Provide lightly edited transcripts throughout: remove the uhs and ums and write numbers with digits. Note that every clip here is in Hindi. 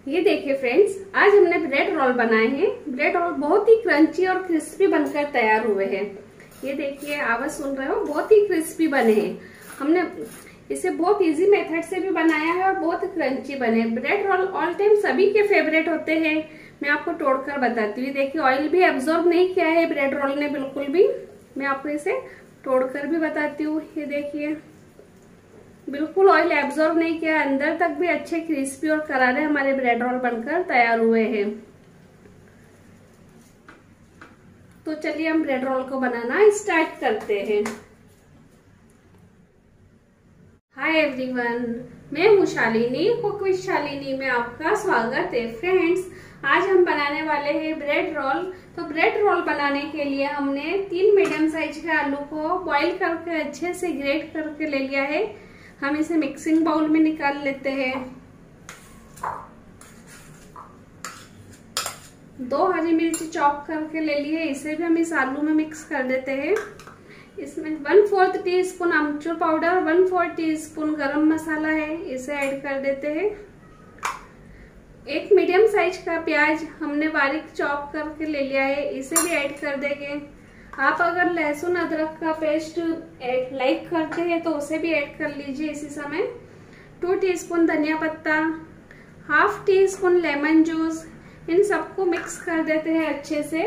ये देखिए फ्रेंड्स, आज हमने ब्रेड रोल बनाए हैं। ब्रेड रोल बहुत ही क्रंची और क्रिस्पी बनकर तैयार हुए हैं। ये देखिए, आवाज सुन रहे हो, बहुत ही क्रिस्पी बने हैं। हमने इसे बहुत इजी मेथड से भी बनाया है और बहुत क्रंची बने। ब्रेड रोल ऑल टाइम सभी के फेवरेट होते हैं। मैं आपको तोड़कर बताती हूँ। देखिए, ऑयल भी एब्जॉर्ब नहीं किया है ब्रेड रोल ने बिल्कुल भी। मैं आपको इसे तोड़कर भी बताती हूँ। ये देखिए, बिल्कुल ऑयल एब्जॉर्ब नहीं किया, अंदर तक भी अच्छे क्रिस्पी और करारे हमारे ब्रेड रोल बनकर तैयार हुए हैं। तो चलिए हम ब्रेड रोल को बनाना स्टार्ट करते हैं। हाय एवरीवन, मैं हूँ शालिनी, कुक विद शालिनी में आपका स्वागत है। फ्रेंड्स, आज हम बनाने वाले हैं ब्रेड रोल। तो ब्रेड रोल बनाने के लिए हमने 3 मीडियम साइज के आलू को बॉईल करके अच्छे से ग्रेट करके ले लिया है। हम इसे मिक्सिंग बाउल में निकाल लेते हैं। 2 हरी मिर्ची चॉप करके ले ली है, इसे भी हम इस आलू में मिक्स कर देते हैं। इसमें 1/4 टीस्पून अमचूर पाउडर, 1/4 टीस्पून गरम मसाला है, इसे ऐड कर देते हैं। 1 मीडियम साइज का प्याज हमने बारीक चॉप करके ले लिया है, इसे भी ऐड कर देंगे। आप अगर लहसुन अदरक का पेस्ट लाइक करते हैं तो उसे भी ऐड कर लीजिए इसी समय। 2 टीस्पून धनिया पत्ता, 1/2 टीस्पून लेमन जूस, इन सबको मिक्स कर देते हैं अच्छे से।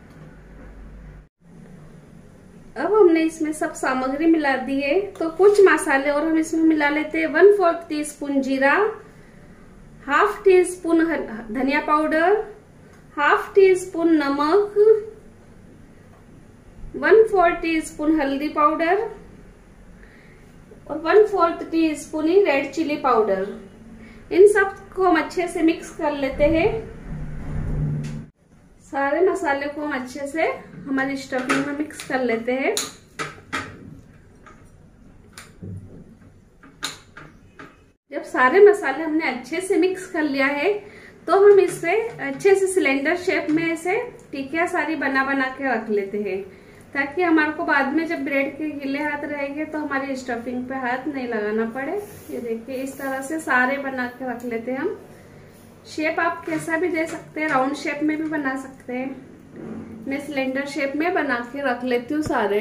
अब हमने इसमें सब सामग्री मिला दी है, तो कुछ मसाले और हम इसमें मिला लेते हैं। 1/4 टीस्पून जीरा, 1/2 टीस्पून धनिया पाउडर, 1/2 टीस्पून नमक, 1/4 टीस्पून हल्दी पाउडर और 1/4 टीस्पून ही रेड चिली पाउडर। इन सब को हम अच्छे से मिक्स कर लेते हैं। सारे मसाले को हम अच्छे से हमारी स्टफिंग में मिक्स कर लेते हैं। जब सारे मसाले हमने अच्छे से मिक्स कर लिया है तो हम इसे अच्छे से सिलेंडर शेप में ऐसे टिकिया सारी बना के रख लेते हैं, ताकि हमारे को बाद में जब ब्रेड के गीले हाथ रहेंगे तो हमारी स्टफिंग पे हाथ नहीं लगाना पड़े। ये देखिए, इस तरह से सारे बना के रख लेते हैं हम। शेप आप कैसा भी दे सकते हैं, राउंड शेप में भी बना सकते हैं। मैं सिलेंडर शेप में बना के रख लेती हूँ सारे।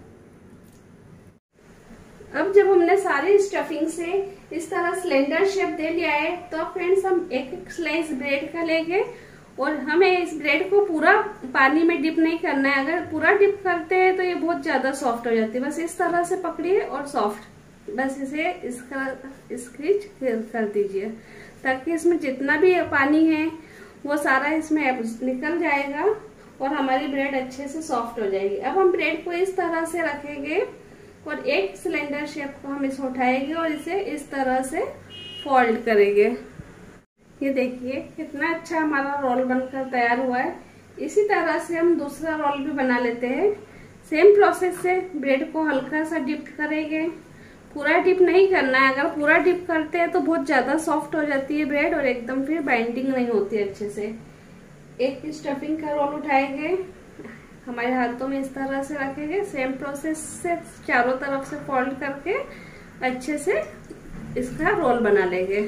अब जब हमने सारी स्टफिंग से इस तरह सिलेंडर शेप दे लिया है तो फ्रेंड्स, हम एक स्लाइस ब्रेड का लेंगे और हमें इस ब्रेड को पूरा पानी में डिप नहीं करना है। अगर पूरा डिप करते हैं तो ये बहुत ज्यादा सॉफ्ट हो जाती है। बस इस तरह से पकड़िए और सॉफ्ट, बस इसे इसका स्क्रीच कर दीजिए, ताकि इसमें जितना भी पानी है वो सारा इसमें निकल जाएगा और हमारी ब्रेड अच्छे से सॉफ्ट हो जाएगी। अब हम ब्रेड को इस तरह से रखेंगे और एक सिलेंडर शेप को हम इसे उठाएंगे और इसे इस तरह से फोल्ड करेंगे। ये देखिए, कितना अच्छा हमारा रोल बनकर तैयार हुआ है। इसी तरह से हम दूसरा रोल भी बना लेते हैं। सेम प्रोसेस से ब्रेड को हल्का सा डिप करेंगे। पूरा डिप नहीं करना है, अगर पूरा डिप करते हैं तो बहुत ज्यादा सॉफ्ट हो जाती है ब्रेड और एकदम फिर बाइंडिंग नहीं होती अच्छे से। एक स्टफिंग का रोल उठाएंगे, हमारे हाथों में इस तरह से रखेंगे। सेम प्रोसेस से चारों तरफ से फोल्ड करके अच्छे से इसका रोल बना लेंगे।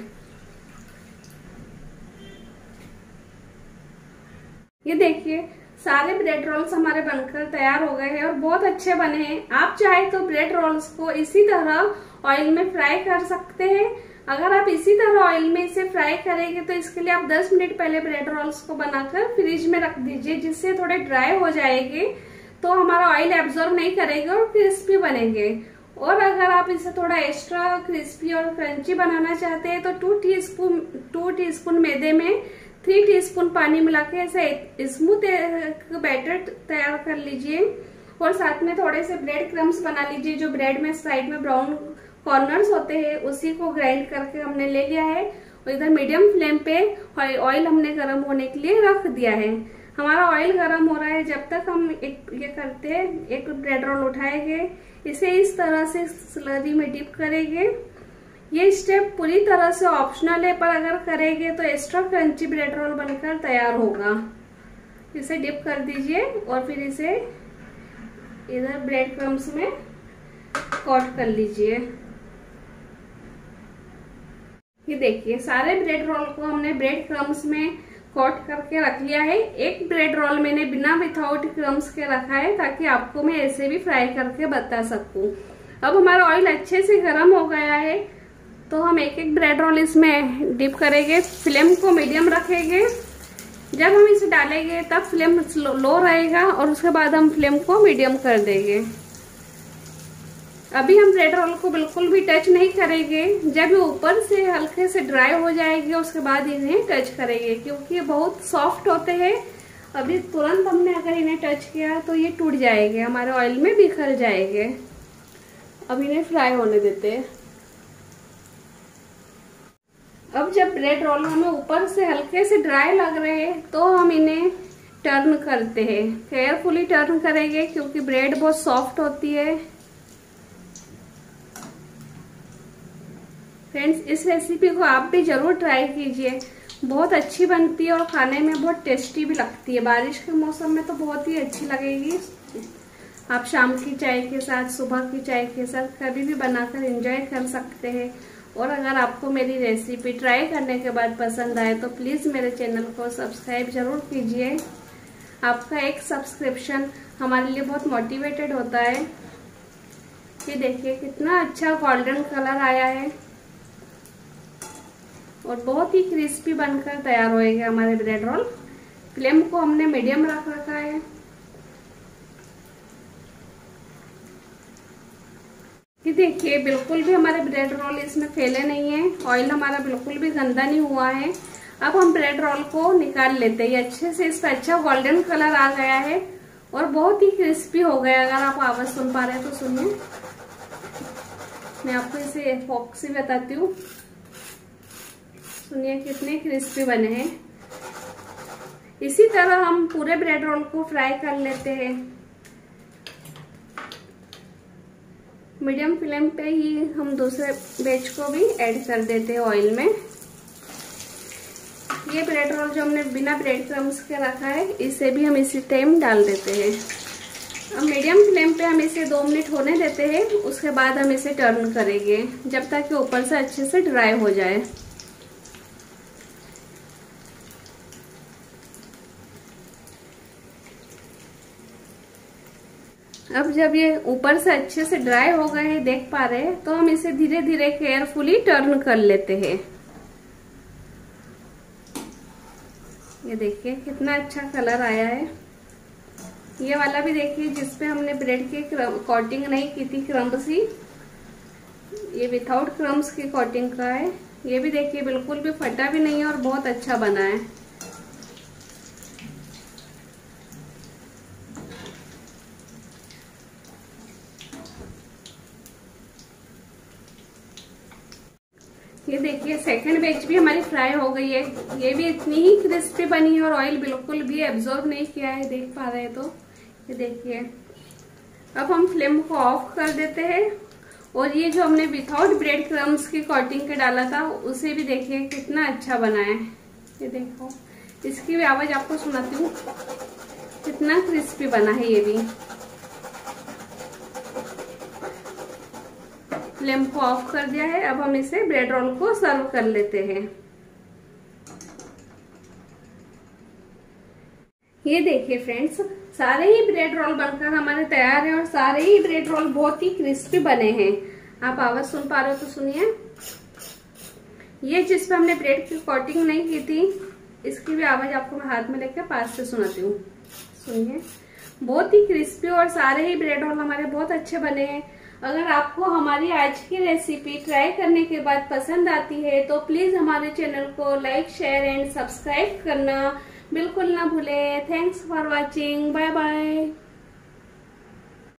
ये देखिए, सारे ब्रेड रोल्स हमारे बनकर तैयार हो गए हैं और बहुत अच्छे बने हैं। आप चाहे तो ब्रेड रोल्स को इसी तरह ऑयल में फ्राई कर सकते हैं। अगर आप इसी तरह ऑयल में इसे फ्राई करेंगे तो इसके लिए आप 10 मिनट पहले ब्रेड रोल्स को बनाकर फ्रिज में रख दीजिए, जिससे थोड़े ड्राई हो जाएंगे तो हमारा ऑयल एब्जॉर्ब नहीं करेगा और क्रिस्पी बनेंगे। और अगर आप इसे थोड़ा एक्स्ट्रा क्रिस्पी और क्रंची बनाना चाहते हैं तो 2 टीस्पून मैदे में 3 टीस्पून पानी मिला के ऐसे स्मूथ बैटर तैयार कर लीजिए और साथ में थोड़े से ब्रेड क्रम्स बना लीजिए। जो ब्रेड में साइड में ब्राउन कॉर्नर्स होते हैं उसी को ग्राइंड करके हमने ले लिया है और इधर मीडियम फ्लेम पे ऑयल हमने गर्म होने के लिए रख दिया है। हमारा ऑयल गर्म हो रहा है, जब तक हम ये करते हैं, एक ब्रेड रोल उठाएंगे, इसे इस तरह से स्लरी में डिप करेंगे। ये स्टेप पूरी तरह से ऑप्शनल है, पर अगर करेंगे तो एक्स्ट्रा क्रंची ब्रेड रोल बनकर तैयार होगा। इसे डिप कर दीजिए और फिर इसे इधर ब्रेड क्रम्स में कोट कर लीजिए। ये देखिए सारे ब्रेड रोल को हमने ब्रेड क्रम्स में कोट करके रख लिया है। एक ब्रेड रोल मैंने बिना विथआउट क्रम्स के रखा है ताकि आपको मैं ऐसे भी फ्राई करके बता सकूं। अब हमारा ऑयल अच्छे से गर्म हो गया है तो हम एक एक ब्रेड रोल इसमें डिप करेंगे। फ्लेम को मीडियम रखेंगे। जब हम इसे डालेंगे तब फ्लेम लो रहेगा और उसके बाद हम फ्लेम को मीडियम कर देंगे। अभी हम ब्रेड रोल को बिल्कुल भी टच नहीं करेंगे। जब ये ऊपर से हल्के से ड्राई हो जाएगी उसके बाद इन्हें टच करेंगे, क्योंकि ये बहुत सॉफ्ट होते हैं। अभी तुरंत हमने अगर इन्हें टच किया तो ये टूट जाएंगे, हमारे ऑयल में बिखर जाएंगे। अब इन्हें फ्राई होने देते हैं। अब जब ब्रेड रोल हमें ऊपर से हल्के से ड्राई लग रहे हैं तो हम इन्हें टर्न करते हैं। केयरफुली टर्न करेंगे क्योंकि ब्रेड बहुत सॉफ्ट होती है। फ्रेंड्स, इस रेसिपी को आप भी जरूर ट्राई कीजिए, बहुत अच्छी बनती है और खाने में बहुत टेस्टी भी लगती है। बारिश के मौसम में तो बहुत ही अच्छी लगेगी। आप शाम की चाय के साथ, सुबह की चाय के साथ कभी भी बनाकर एंजॉय कर सकते हैं। और अगर आपको मेरी रेसिपी ट्राई करने के बाद पसंद आए तो प्लीज़ मेरे चैनल को सब्सक्राइब जरूर कीजिए। आपका एक सब्सक्रिप्शन हमारे लिए बहुत मोटिवेटेड होता है। ये देखिए कितना अच्छा गोल्डन कलर आया है और बहुत ही क्रिस्पी बनकर तैयार होएगा हमारे ब्रेड रोल। फ्लेम को हमने मीडियम रख रखा है। ये देखिए बिल्कुल भी हमारे ब्रेड रोल इसमें फैले नहीं है, ऑयल हमारा बिल्कुल भी गंदा नहीं हुआ है। अब हम ब्रेड रोल को निकाल लेते हैं। अच्छे से इस पर अच्छा गोल्डन कलर आ गया है और बहुत ही क्रिस्पी हो गया। अगर आप आवाज सुन पा रहे हैं तो सुनिए, मैं आपको इसे फोक से बताती हूँ। सुनिए कितने क्रिस्पी बने हैं। इसी तरह हम पूरे ब्रेड रोल को फ्राई कर लेते हैं। मीडियम फ्लेम पे ही हम दूसरे बैच को भी ऐड कर देते हैं ऑयल में। ये ब्रेड रोल जो हमने बिना ब्रेड क्रम्स के रखा है इसे भी हम इसी टाइम डाल देते हैं। अब मीडियम फ्लेम पे हम इसे 2 मिनट होने देते हैं। उसके बाद हम इसे टर्न करेंगे जब तक कि ऊपर से अच्छे से ड्राई हो जाए। अब जब ये ऊपर से अच्छे से ड्राई हो गए हैं, देख पा रहे हैं, तो हम इसे धीरे धीरे केयरफुली टर्न कर लेते हैं। ये देखिए कितना अच्छा कलर आया है। ये वाला भी देखिए जिसपे हमने ब्रेड की कोटिंग नहीं की थी क्रम्स ही, ये विथआउट क्रम्स की कोटिंग का है। ये भी देखिए बिल्कुल भी फटा भी नहीं है और बहुत अच्छा बना है। ये देखिए सेकंड बैच भी हमारी फ्राई हो गई है। ये भी इतनी ही क्रिस्पी बनी है और ऑयल बिल्कुल भी एब्जॉर्ब नहीं किया है, देख पा रहे हैं तो। ये देखिए अब हम फ्लेम को ऑफ कर देते हैं और ये जो हमने विथआउट ब्रेड क्रम्स की कोटिंग के डाला था उसे भी देखिए कितना अच्छा बना है। ये देखो इसकी भी आवाज आपको सुनाती हूँ, कितना क्रिस्पी बना है ये भी। फ्लेम को ऑफ कर दिया है। अब हम इसे ब्रेड रोल को सर्व कर लेते हैं। ये देखिए फ्रेंड्स, सारे ही ब्रेड रोल बनकर हमारे तैयार हैं और सारे ही ब्रेड रोल बहुत ही क्रिस्पी बने हैं। आप आवाज सुन पा रहे हो तो सुनिए। ये जिस पे हमने ब्रेड की कोटिंग नहीं की थी इसकी भी आवाज आपको मैं हाथ में लेकर पास से सुनाती हूँ। सुनिए बहुत ही क्रिस्पी और सारे ही ब्रेड रोल हमारे बहुत अच्छे बने हैं। अगर आपको हमारी आज की रेसिपी ट्राई करने के बाद पसंद आती है तो प्लीज हमारे चैनल को लाइक, शेयर एंड सब्सक्राइब करना बिल्कुल ना भूलें। Thanks for watching. Bye bye.